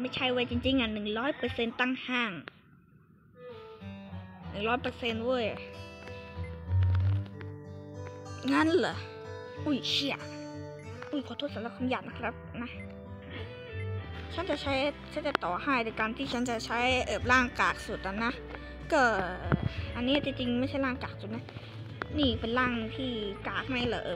ไม่ใช่เว้ยจริงๆ100%ตั้งห้าง100%เว้ยงั้นเหรออุ้ยเชี่ยอุ้ยขอโทษสำหรับคำหยาบนะครับนะฉันจะต่อให้ในการที่ฉันจะใช้ร่างกากสุดนะก็อันนี้จริงๆไม่ใช่ร่างกากสุดนะนี่เป็นร่างที่กากไม่เหรอ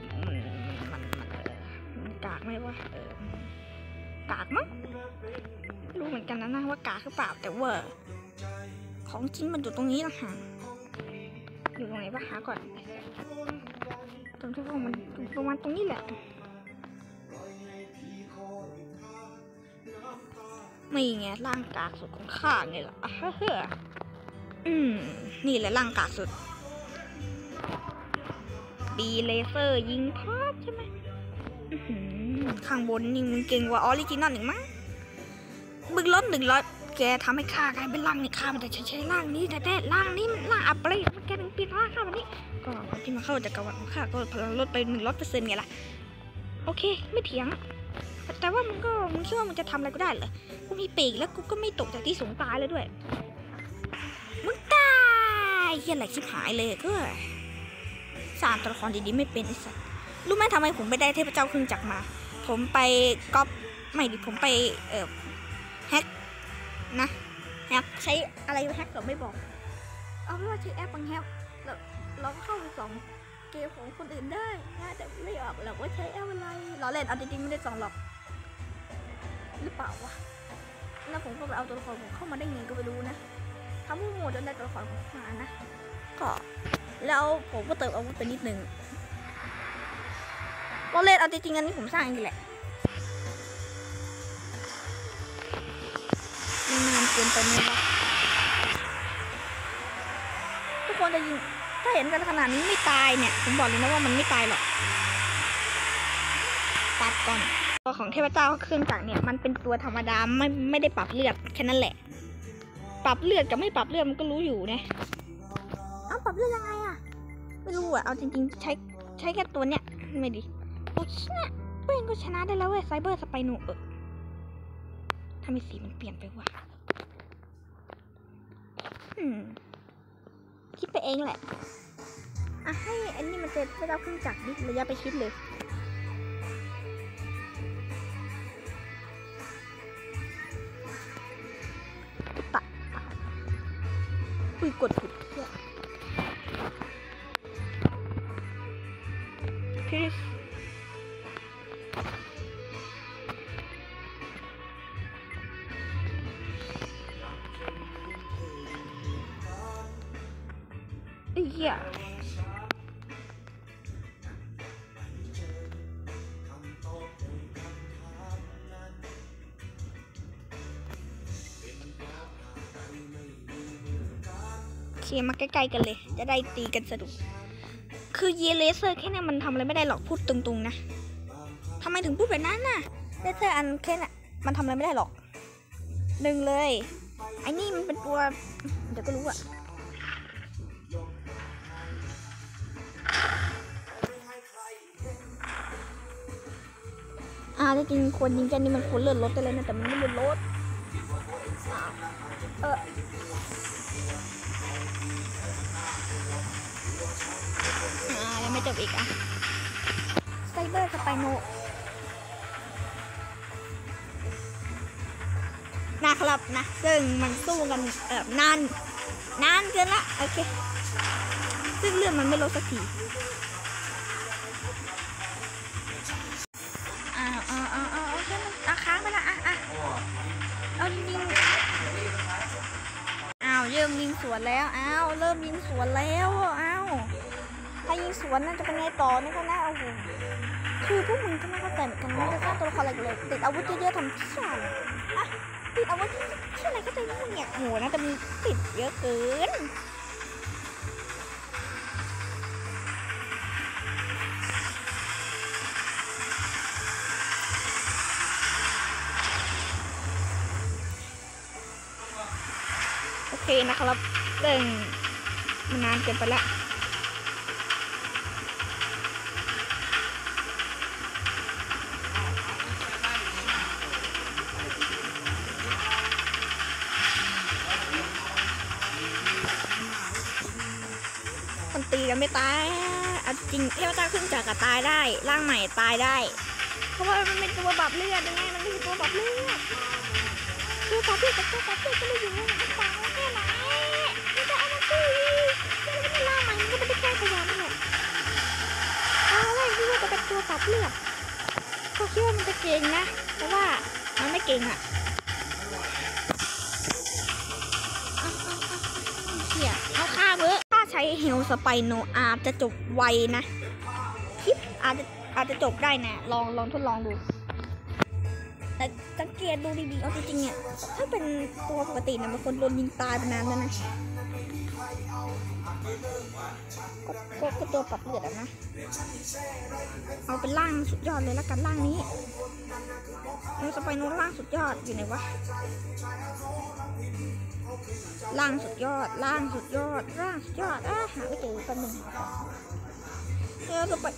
มันกากไม่วะกากมั้งรู้เหมือนกันนะว่ากากหรือเปล่าแต่ว่าของจริงมันอยู่ตรงนี้นะฮะอยู่ตรงไหนปะหาก่อนตรงที่ว่ามันประมาณตรงนี้แหละไม่ไงร่างกากสุดของข้าไงล่ะเฮ้อนี่แหละร่างกากสุดดีเลเซอร์ยิงพลาดใช่ไหมข้างบนนี่มึงเก่งกว่าออริจินอลหนึ่งมั้งบึกลด100แกทำให้ข้ากลายเป็นร่างนี่ข้ามันจะใช้ร่างนี้แต่ร่างนี้มันร่างอัปเกรดแกถึงเปลี่ยนร่างข้าแบบนี้ก็ที่มาเข้าจากกระวัตของข้าก็พลังลดไป100%ไงล่ะโอเคไม่เถียงแต่ว่ามึงคิดว่ามึงจะทำอะไรก็ได้เหรอกูมีปีกแล้วกูก็ไม่ตกจากที่สูงตายเลยด้วยมึงตายเหี้ยแหลกชิบหายเลยก็สร้างตัวละครดีๆไม่เป็นไอ้สัสรู้ไหมทำไมผมไปได้เทพเจ้าครึ่งจักรมาผมไปก๊อปไม่ดิผมไปแฮกนะแฮกใช้อะไรแฮกก็ไม่บอกเอาเป็นว่าใช้แอปบางแฮกเราก็เข้าไปส่องเกมของคนอื่นได้นะแต่ไม่ออกหรอกว่าใช้แอปอะไรเราเล่นเอาจริงๆไม่ได้ส่องหรอกหรือเปล่าวะแล้วผมก็ไปเอาตัวละครผมเข้ามาได้ไงก็ไม่รู้นะทำให้โหดจนได้ตัวละครผมมานะก็แล้วผมก็เติมอาวุธไปนิดนึงเราเล่นเอาจริงๆอันนี้ผมสร้างเองแหละนานเกินไปไหมวะทุกคนจะยิงถ้าเห็นกันขนาดนี้ไม่ตายเนี่ยผมบอกเลยนะว่ามันไม่ตายหรอกตัดก่อนตัวของเทพเจ้าเครื่องจักรเนี่ยมันเป็นตัวธรรมดาไม่ได้ปรับเลือดแค่นั้นแหละปรับเลือดกับไม่ปรับเลือดมันก็รู้อยู่นะเอาปรับเลือดยังไงอะไม่รู้อะเอาจริงๆใช้แค่ตัวเนี้ยไม่ดีโอ้เนี่ยเพื่อนก็ชนะได้แล้วเว้ยไซเบอร์สไปโนทำไมสีมันเปลี่ยนไปวะคิดไปเองแหละให้อันนี้มันเจอเจ้าเครื่องจักรดิระยะไปคิดเลยตัดกดผิดเพื่อคริสเหี้ยมาใกล้ๆกันเลยจะได้ตีกันสนุกคือเยเลเซอร์แค่นี้มันทำอะไรไม่ได้หรอกพูดตรงๆนะทำไมถึงพูดแบบนั้นน่ะเลเซอร์อันแค่นี้มันทำอะไรไม่ได้หรอกหนึ่งเลยไอ้นี่มันเป็นตัวเดี๋ยวก็รู้อะจริงควรยิงแค่นี้มันควรเลื่อนรถได้เลยนะแต่มันไม่เลื่อนรถยังไม่จบอีกไซเบอร์สไปโนนะครับนะซึ่งมันสู้กันนานเกินละโอเคซึ่งเรื่องมันไม่ลดสักทีค้างไปละเอายิงเริ่มยิงสวนแล้วเริ่มยิงสวนแล้วถ้ายิงสวนน่าจะเป็นไงต่อนี่ก็น่าเอาหูคือพวกมึงก็ไม่เข้าใจเหมือนกันนะจะสร้างตัวละครอะไรเลยติดอาวุธเยอะๆทำที่อะไรติดอาวุธที่อะไรก็ใจมึงเนี่ยโหนะแต่มีติดเยอะเกินโอเคนะครับเรื่องมันนานเกินไปละยังไม่ตายจริงเทพเจ้าขึ้นจากตายได้ร่างใหม่ตายได้เพราะว่ามันเป็นตัวบับเลือดยังไงมันไม่ใช่ตัวบับเลือดตัวบับเลือดกับตัวบับเลือดก็เลยอยู่ในกระเป๋าแค่ไหนไม่ได้เอามาสู้มันเป็นร่างใหม่มันก็ไม่ได้แก้ตัวนั่นแหละอะไรที่ว่าจะเป็นตัวบับเลือดก็คิดว่ามันจะเก่งนะเพราะว่ามันไม่เก่งอ่ะเอาฆ่าเบอร์ถ้าใช้เฮลสไปโนอาจจะจบไวนะคลิปอาจจะจบได้นะลองทดลองดูแต่สังเกตดูดีๆเอาจริงๆเนี่ยถ้าเป็นตัวปกตินะบางคนโดนยิงตายไปนานแล้วนะก็ตัวปรับเลือดนะเอาเป็นร่างสุดยอดเลยละกันร่างนี้เฮลสไปโนร่างสุดยอดอยู่ไหนวะล่างสุดยอดหาไม่เจอคนหนึ่งจะไป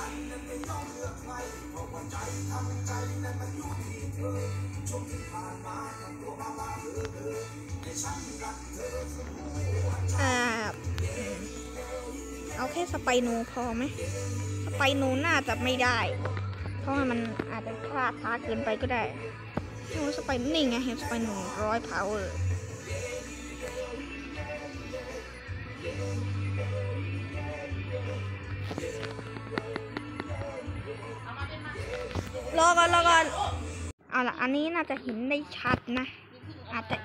เอาแค่สไปโนพอไหมสไปโนน่าจะไม่ได้เพราะว่ามันอาจจะช้าเกินไปก็ได้สไปนี่ไงเห็นสไปโน100 powerรอก่อนเอาล่ะอันนี้น่าจะเห็นได้ชัดนะอาจจะ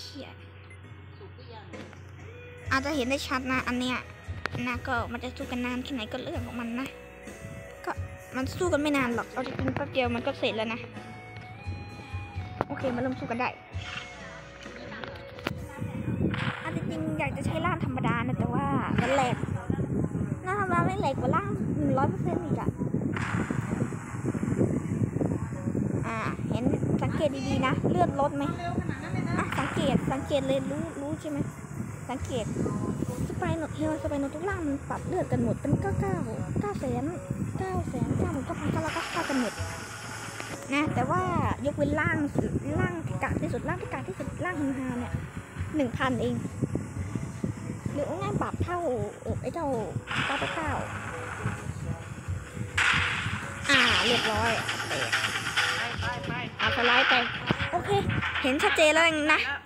เห็นได้ชัดนะอันเนี้ยนะก็มันจะสู้กันนานแค่ไหนก็เรื่องของมันนะก็มันสู้กันไม่นานหรอกเอาจริงๆแป๊บเดียวมันก็เสร็จแล้วนะโอเคมาเริ่มสู้กันได้อันจริงๆอยากจะใช้ร่างธรรมดานะแต่ว่ามันแหลกร่างธรรมดาไม่แหลกกว่าร่าง100%อีกอะเห็นสังเกตดีๆนะเลือดลดไหมสังเกตเลยรู้ใช่ไหมสังเกตสไปโนทุกร่างมันปรับเลือดกันหมดเป็น9,999,999กันหมดนะแต่ว่ายกเว้นร่างที่กากที่สุดร่างฮิมฮาเนี่ย 1,000 เองหรือง่ายปรับเท่าไอ้เจ้า999เรียบร้อยสไลด์ไปโอเคเห็นชัดเจนแล้วนะ